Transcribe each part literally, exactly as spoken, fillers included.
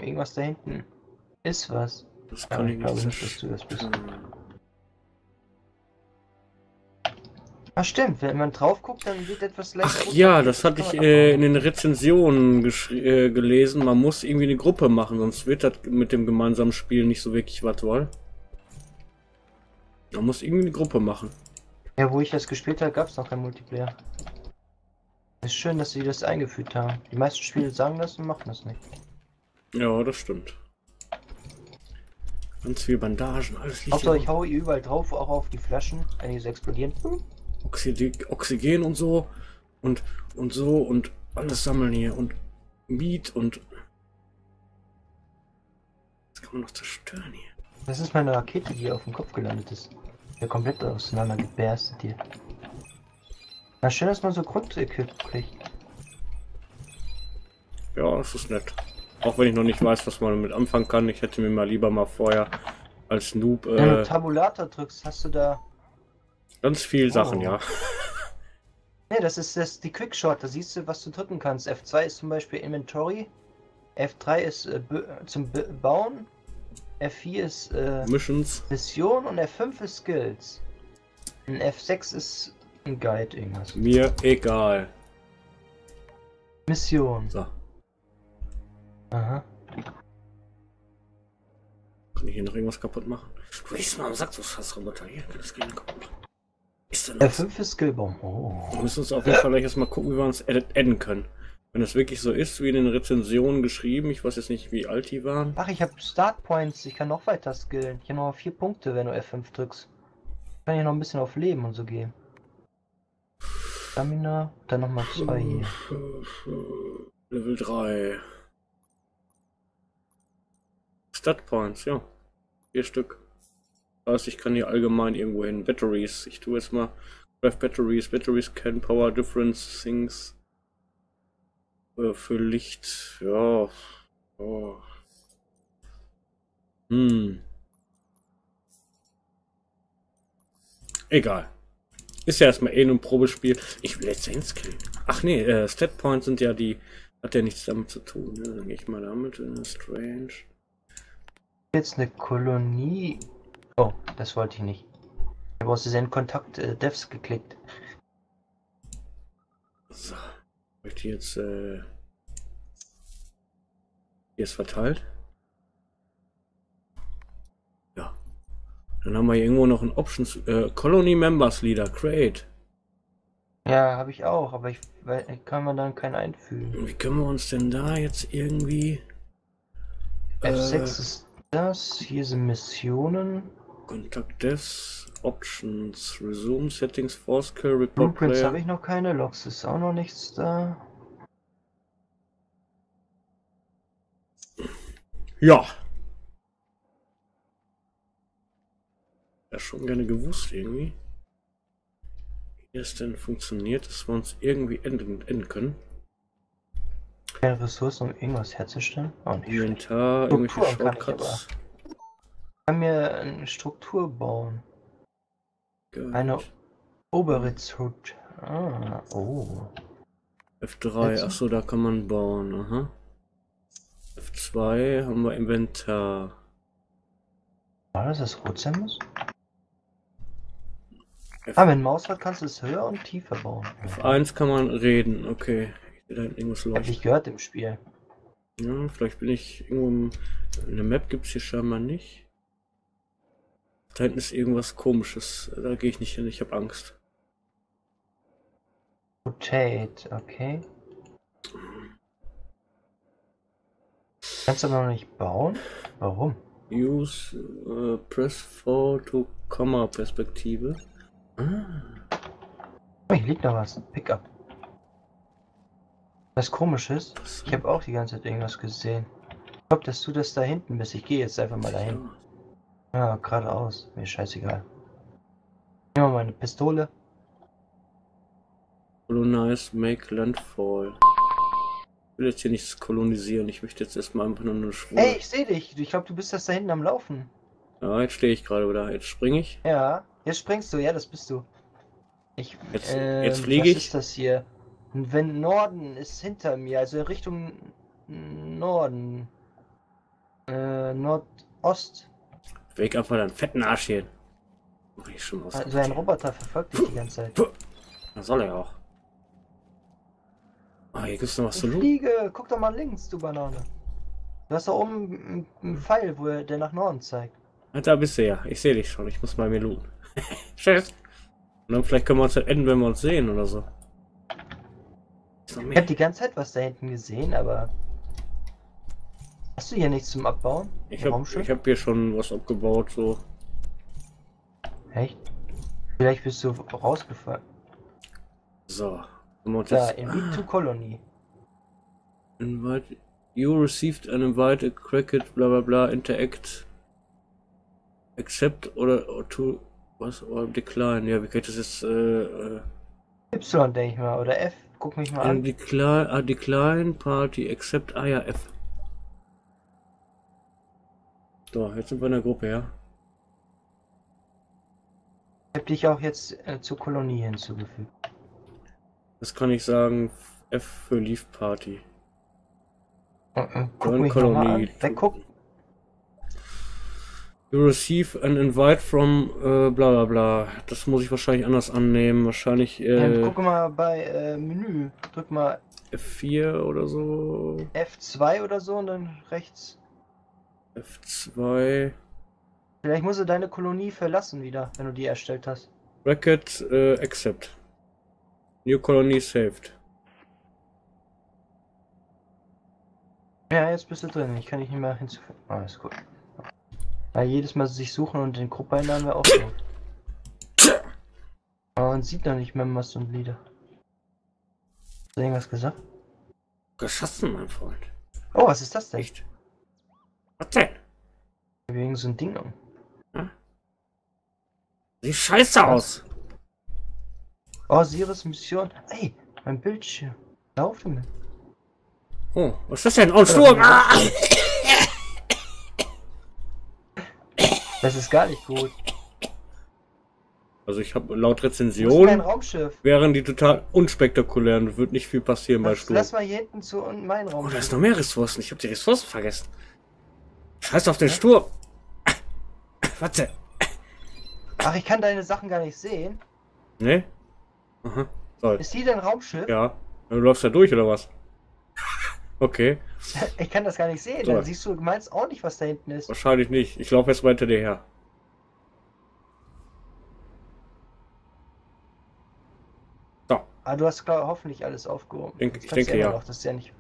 Irgendwas da hinten ist was. Das Aber kann ich ich glaube nicht nicht, dass du das bist. zerstören. Ah, stimmt, wenn man drauf guckt, dann wird etwas leicht Ach rot ja, markiert. das hatte kann ich man äh, in abbauen. den Rezensionen geschri- äh, gelesen. Man muss irgendwie eine Gruppe machen, sonst wird das mit dem gemeinsamen Spiel nicht so wirklich was, wohl. Man muss irgendwie eine Gruppe machen. Ja, wo ich das gespielt habe, gab es noch kein Multiplayer. Ist schön, dass sie das eingefügt haben. Die meisten Spiele sagen das und machen das nicht. Ja, das stimmt. Ganz viel Bandagen, alles liegt Hauptsache, ich hier. haue ihr überall drauf, auch auf die Flaschen, wenn die so explodieren. Oxid Oxygen und so. Und, und so und alles sammeln hier. Und Miet und... Das kann man noch zerstören hier. Das ist meine Rakete, die auf dem Kopf gelandet ist. Der komplett auseinander geberstet hier. Na schön, dass man so Grundequip kriegt. Ja, das ist nett. Auch wenn ich noch nicht weiß, was man damit anfangen kann. Ich hätte mir mal lieber mal vorher als Noob Wenn du äh, Tabulator drückst, hast du da... ganz viel Sachen, Oh. ja. Ne, das ist das, die Quickshot, da siehst du, was du drücken kannst. F zwei ist zum Beispiel Inventory, F drei ist äh, zum B Bauen, F vier ist äh, Missions. Mission und F fünf ist Skills. Und F sechs ist ein Guide, irgendwas. Mir egal. Mission. So. Aha. Kann ich hier noch irgendwas kaputt machen? Du riechst mal am Sack, so Fassroboter. Hier kann das gehen kaputt machen. Ist denn F das? fünf ist Skillbaum. Oh. Wir müssen uns auf jeden Fall gleich erstmal gucken, wie wir uns adden können. Wenn es wirklich so ist, wie in den Rezensionen geschrieben, ich weiß jetzt nicht, wie alt die waren. Ach, ich habe Start Points, ich kann noch weiter skillen. Ich habe noch vier Punkte, wenn du F fünf drückst. Kann ich noch ein bisschen auf Leben und so gehen. Stamina, dann nochmal zwei hier. Level drei. Stat Points, ja. Vier Stück. Das heißt, ich kann hier allgemein irgendwo hin. Batteries. Ich tue jetzt mal. Craft Batteries. Batteries can power different things. Äh, für Licht. Ja. Oh. Hm. Egal. Ist ja erstmal eh nur ein Probespiel. Ich will jetzt Saints killen. Ach nee, äh, Stat Points sind ja die. Hat ja nichts damit zu tun. Ne? Dann gehe ich mal damit. Äh, strange. Jetzt eine Kolonie. Oh, das wollte ich nicht. Ich habe aus diesem Kontakt äh, Devs geklickt. So. Möchte jetzt. Äh, hier ist verteilt. Ja. Dann haben wir hier irgendwo noch ein Options. Äh, Colony Members Leader. Create. Ja, habe ich auch, aber ich weil, kann man dann keinen einfügen. Wie können wir uns denn da jetzt irgendwie. F sechs Äh, ist das. Hier sind Missionen. Kontakt Devs. Options. Resume Settings. Force Kill. Report Blueprints Player. habe ich noch keine. Logs ist auch noch nichts da. Ja. Ja, schon gerne gewusst irgendwie. Wie es denn funktioniert, dass wir uns irgendwie enden, enden können. Keine Ressourcen, um irgendwas herzustellen. Auch nicht schlecht. Inventar, irgendwelche Strukturen kann ich Shortcuts. Ich kann mir eine Struktur bauen. Gut. Eine obere Zut. Ah, oh. F drei, Jetzt? achso, da kann man bauen. Aha. F zwei haben wir Inventar. War das das rot sein muss? F Ah, wenn Maus hat, kannst du es höher und tiefer bauen. F eins kann man reden, okay. Ich sehe da hinten irgendwas Hab leuchten. ich gehört im Spiel. Ja, vielleicht bin ich irgendwo im, in der Map gibt es hier scheinbar nicht. Da hinten ist irgendwas komisches. Da gehe ich nicht hin, ich habe Angst. Rotate, okay. Kannst du aber noch nicht bauen? Warum? Use äh, Press Photo Komma Perspektive. Ah. Oh, hier liegt noch was. Pickup. Was komisch ist, ich habe auch die ganze Zeit irgendwas gesehen. Ich glaube, dass du das da hinten bist. Ich gehe jetzt einfach mal dahin. Ja, geradeaus. Mir scheißegal. Nehmen wir mal eine Pistole. Colonize, make landfall. Ich will jetzt hier nichts kolonisieren. Ich möchte jetzt erstmal einfach nur eine Schwule. Hey, ich sehe dich. Ich glaube, du bist das da hinten am Laufen. Ja, jetzt stehe ich gerade wieder. Jetzt springe ich. Ja, jetzt springst du. Ja, das bist du. Ich, Jetzt, ähm, jetzt fliege was ich. ist das hier? Wenn Norden ist hinter mir, also in Richtung Norden. Nordost. Weg einfach deinen fetten Arsch hin. Mach ich schon aus. Also ein Roboter verfolgt dich die ganze Zeit. Das soll er auch. Ah, hier gibt's noch was Ich zu tun. fliege, guck doch mal links, du Banane. Du hast da oben einen Pfeil, wo er, der nach Norden zeigt. Ja, da bist du ja. Ich sehe dich schon. Ich muss mal mir looten. Tschüss. Und dann vielleicht können wir uns halt enden, wenn wir uns sehen oder so. Ist noch Ich mehr. hab die ganze Zeit was da hinten gesehen, aber... Hast du hier nichts zum Abbauen? Ich habe ich hab hier schon was abgebaut, so. Echt? Vielleicht bist du rausgefallen. So. Haben wir uns Da, jetzt... Invite to Colony. Invite... You received an invite, a cracket, bla bla bla, interact. Accept oder, or to... Was? Or decline. Ja, wie geht das jetzt? Äh, äh, Y, denke ich mal. Oder F. Guck mich mal an an. decline, ah, decline, party, accept, ah ja, F. So, jetzt sind wir in der Gruppe, ja. Ich hab dich auch jetzt äh, zur Kolonie hinzugefügt. Das kann ich sagen, F für Leaf Party. Äh, äh, guck Join mich noch mal Colony. an. Wegguck. You receive an invite from äh, bla bla bla. Das muss ich wahrscheinlich anders annehmen. Wahrscheinlich Ähm, äh, guck mal bei äh, Menü. Drück mal F vier oder so. F zwei oder so und dann rechts. F zwei. Vielleicht musst du deine Kolonie verlassen wieder, wenn du die erstellt hast. Bracket äh, accept. New colony saved. Ja, jetzt bist du drin. Ich kann dich nicht mehr hinzufügen. Ah, ist gut. Ja, jedes Mal sich suchen und den Gruppe einladen wäre auch so. Aber man sieht noch nicht Members und Lieder. Hast du irgendwas gesagt? Geschossen, mein Freund. Oh, was ist das denn? Echt? Was denn? Wegen so ein Ding um. Sieht scheiße aus. Oh, Sirius Mission. Ey, mein Bildschirm. Lauf du mir. Oh, was ist das denn? Oh, Sturm! Ah! Das ist gar nicht gut. Also ich habe laut Wo ist dein Rezension Raumschiff? wären die total unspektakulär und wird nicht viel passieren bei Lass, Sturm. lass mal hier hinten zu und mein Oh, da Raumschiff. ist noch mehr Ressourcen. Ich habe die Ressourcen vergessen. Scheiß auf den Sturm. Warte. Ach, ich kann deine Sachen gar nicht sehen. Ne? Aha. So. Ist hier dein Raumschiff? Ja. Du läufst da durch oder was? Okay. Ich kann das gar nicht sehen. So. Dann siehst du, du meinst auch nicht, was da hinten ist. Wahrscheinlich nicht. Ich laufe jetzt mal hinter dir her. So. Ah, du hast glaub, hoffentlich alles aufgehoben. Denk- Das ich kannst du denke, immer ja. Noch. Das ist ja nicht...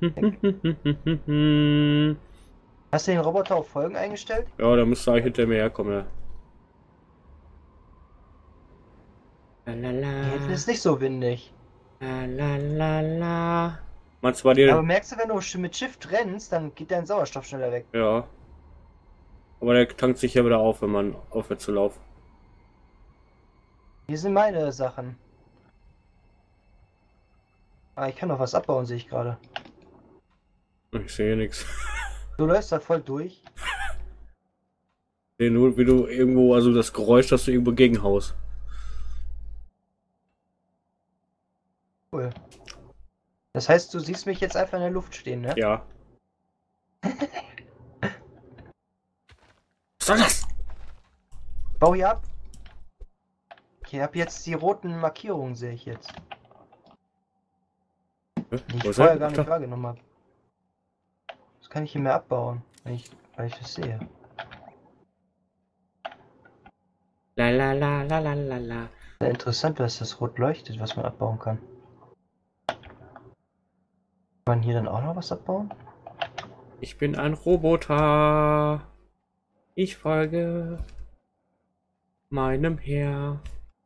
Ja, Hast du den Roboter auf Folgen eingestellt? da müsste eigentlich hinter mir herkommen, ja. Hier hinten ist nicht so windig. Lalalala. Meinst du bei dir? Aber merkst du, wenn du mit Shift rennst, dann geht dein Sauerstoff schneller weg. Ja. Aber der tankt sich ja wieder auf, wenn man aufhört zu laufen. Hier sind meine Sachen. Ah, ich kann noch was abbauen, sehe ich gerade. Ich sehe nichts. Du läufst da voll durch. Ich sehe nur, wie du irgendwo, also das Geräusch, dass du irgendwo gegenhaust. Cool. Das heißt, du siehst mich jetzt einfach in der Luft stehen, ne? Ja. Was soll das? Bau hier ab. Ich habe jetzt die roten Markierungen, sehe ich jetzt. Hä? Die ich Wo ist vorher er? gar nicht Da. wahrgenommen habe. Das kann ich hier mehr abbauen, wenn ich, weil ich das sehe. La la la la la la la. Sehr interessant, dass das rot leuchtet, was man abbauen kann. Kann man hier dann auch noch was abbauen? Ich bin ein Roboter. Ich folge meinem Herr.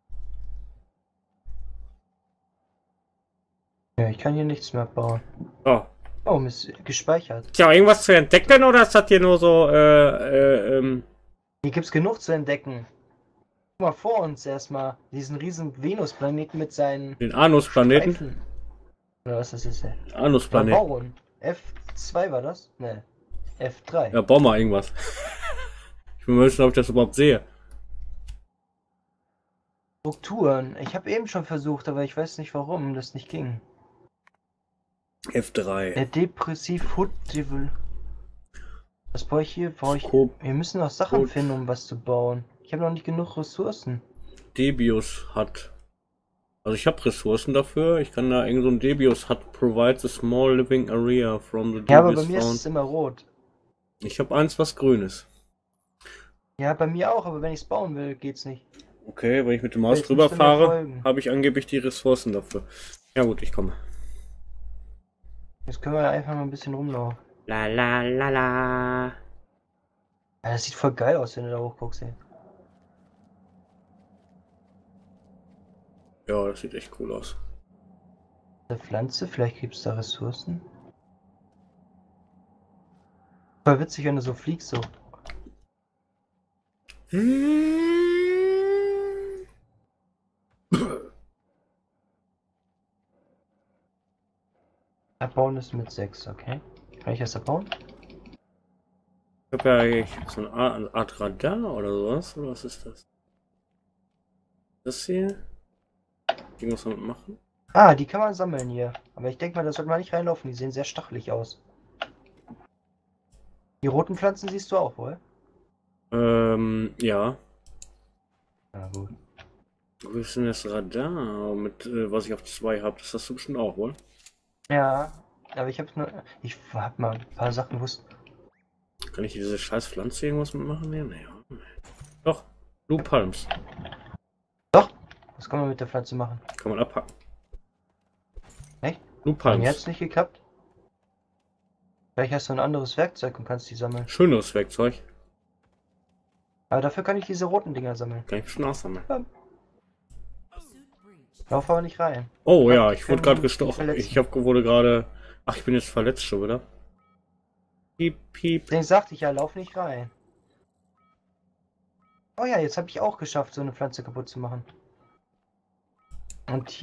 Ja, ich kann hier nichts mehr abbauen. Oh. Oh, ist gespeichert. Tja, irgendwas zu entdecken oder ist das hier nur so, äh, äh, ähm. Hier gibt's genug zu entdecken. Guck mal vor uns erstmal diesen riesen Venus-Planeten mit seinen Den Anusplaneten? Streifen. Oder was das ist? Ja, Anusplaneten. bauen. F zwei war das? Ne. F drei. Ja, bau mal irgendwas. Ich will mal wissen, ob ich das überhaupt sehe. Strukturen. Ich habe eben schon versucht, aber ich weiß nicht, warum das nicht ging. F drei. Der Depressiv Hood Devil. Was Was brauche ich hier? Brauche ich... Ko- Wir müssen noch Sachen Ko- finden, um was zu bauen. Ich habe noch nicht genug Ressourcen. Debius hat. Also ich habe Ressourcen dafür. Ich kann da irgend so ein Debius hat provides a small living area from the Ja, aber bei Debius mir ist found. es immer rot. Ich habe eins, was grün ist. Ja, bei mir auch, aber wenn ich es bauen will, geht's nicht. Okay, wenn ich mit dem Maus Jetzt drüber musst du mir fahre, folgen. habe ich angeblich die Ressourcen dafür. Ja gut, ich komme. Jetzt können wir einfach mal ein bisschen rumlaufen. La la la la. Ja, das sieht voll geil aus, wenn du da hochguckst, ey. Ja, das sieht echt cool aus. Eine Pflanze, vielleicht gibt es da Ressourcen. Voll witzig, wenn du so fliegst, so. Abbauen ist mit sechs, okay. Kann ich das abbauen? Ich habe ja ich hab so eine Art, eine Art Radar oder sowas. Oder was ist das? Das hier? Irgendwas damit machen? Ah, die kann man sammeln hier. Aber ich denke mal, da sollte man nicht reinlaufen. Die sehen sehr stachelig aus. Die roten Pflanzen siehst du auch wohl? Ähm, ja. Na gut. Wo ist denn das Radar mit, äh, was ich auf zwei habe? Das hast du bestimmt auch, wohl? Ja, aber ich habe nur. Ich hab mal ein paar Sachen wussten. Kann ich diese scheiß Pflanze irgendwas mitmachen? Nee, nee. Doch, Blue Palms. Was kann man mit der Pflanze machen? Kann man abhacken. Echt? Blue Bei mir Palms. hat's nicht geklappt. Vielleicht hast du ein anderes Werkzeug und kannst die sammeln. Schönes Werkzeug. Aber dafür kann ich diese roten Dinger sammeln. Kann ich bestimmt auch sammeln. Lauf aber nicht rein. Oh Ja, ja, ich ich wurde kann gerade mich gestochen. verletzen. Ich hab, wurde gerade. Ach, ich bin jetzt verletzt schon wieder. Piep, piep. Deswegen sagte ich ja, lauf nicht rein. Oh ja, jetzt habe ich auch geschafft, so eine Pflanze kaputt zu machen. Und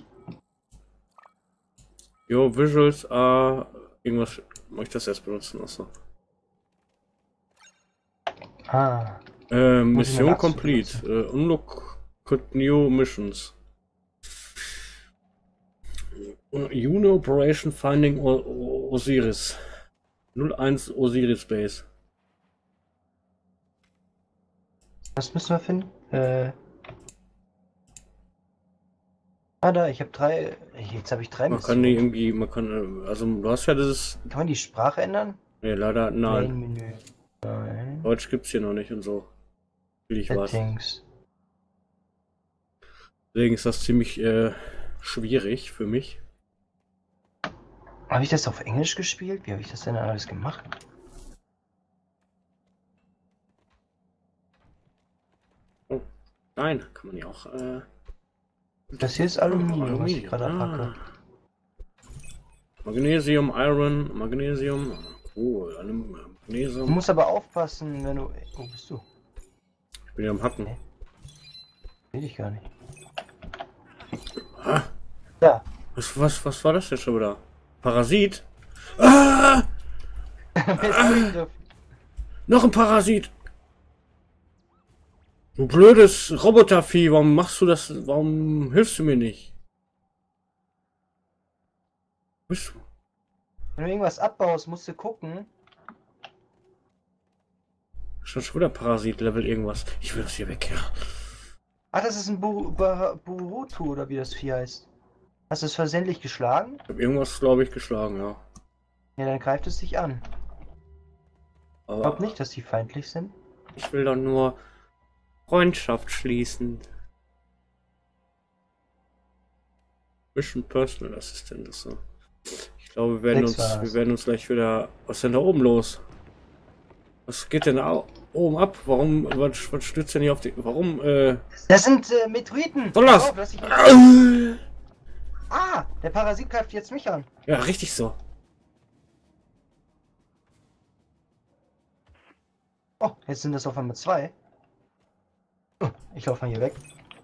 Yo, Visuals are. Irgendwas. Muss ich das erst benutzen? Achso. ah, Äh, Muss ich eine Mission Axt complete. Äh, unlock new missions. Juno Operation Finding o o Osiris. null eins Osiris Base. was müssen wir finden? Äh. Ah, da, ich habe drei. Jetzt habe ich drei Man kann die Missionen. irgendwie, man kann, äh, also du hast ja dieses, Kann man die Sprache ändern? nee, leider, nein, Main-Menü. Nein. Deutsch gibt's hier noch nicht und so. Will ich was. Settings. Deswegen ist das ziemlich äh, schwierig für mich. Habe ich das auf Englisch gespielt? Wie habe ich das denn alles gemacht? Nein, kann man ja auch, äh, Das hier ist Aluminium, was ich Aluminium, gerade abhacke. ah. Magnesium, Iron, Magnesium, ah, cool, Alum- Du Magnesium. musst aber aufpassen, wenn du. Wo bist du? Ich bin ja am Hacken. Will ich gar nicht. Ah, Da. was, was, was war das denn schon wieder? Parasit? Ah, noch ein Parasit! Du blödes Robotervieh, warum machst du das? Warum hilfst du mir nicht? Wo bist du? Wenn du irgendwas abbaust, musst du gucken. Schon schon wieder Parasit-Level irgendwas. Ich will das hier weg, ja. Ach, das ist ein Bu Bu Burutu oder wie das Vieh heißt. Hast du es versehentlich geschlagen? Ich habe irgendwas, glaube ich, geschlagen, ja. Ja, dann greift es dich an. Ich Aber glaube nicht, dass die feindlich sind. ich will doch nur Freundschaft schließen. Mission Personal Assistant ist so. Ich glaube, wir werden Sechs war uns, das. wir werden uns gleich wieder. Was ist denn da oben los? Was geht denn da oben ab? Warum, was, was stützt denn hier auf die. Warum, äh. Das sind äh, Meteoriten! Soll das? Pass auf, lass dich nicht- Ah, Ah, der Parasit greift jetzt mich an. ja, richtig so. Oh, jetzt sind das auf einmal zwei. Oh, ich laufe mal hier weg.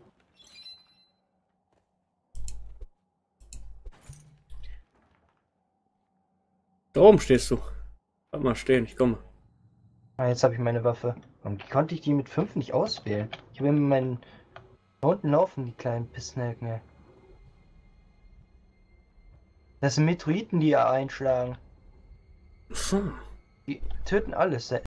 Da oben stehst du. Bleib mal stehen, ich komme. Ah, jetzt habe ich meine Waffe. Und wie konnte ich die mit fünf nicht auswählen? Ich habe immer meinen. Da unten laufen die kleinen Pissnelken. ey. Das sind Meteoriten, die einschlagen. So. Die töten alles.